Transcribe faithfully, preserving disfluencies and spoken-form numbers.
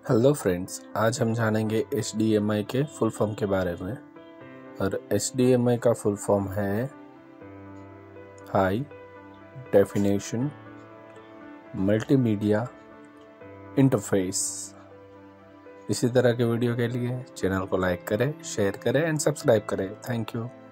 Hello friends, आज हम जानेंगे एच डी एम आई के फुल फॉर्म के बारे में। और एच डी एम आई का फुल फॉर्म है हाई डेफिनेशन मल्टीमीडिया इंटरफेस। इसी तरह के वीडियो के लिए चैनल को लाइक करें, शेयर करें एंड सब्सक्राइब करें। Thank you.